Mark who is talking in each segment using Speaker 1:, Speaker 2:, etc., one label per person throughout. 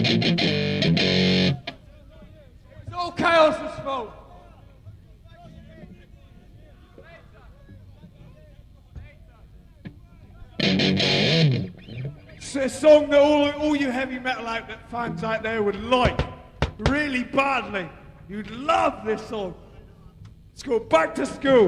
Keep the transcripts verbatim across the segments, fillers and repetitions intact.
Speaker 1: It's all chaos' fault. It's a song that all, all you heavy metal out that fans out there would like really badly. You'd love this song. It's called Back to School.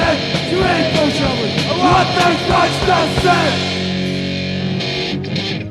Speaker 2: What the fuck's the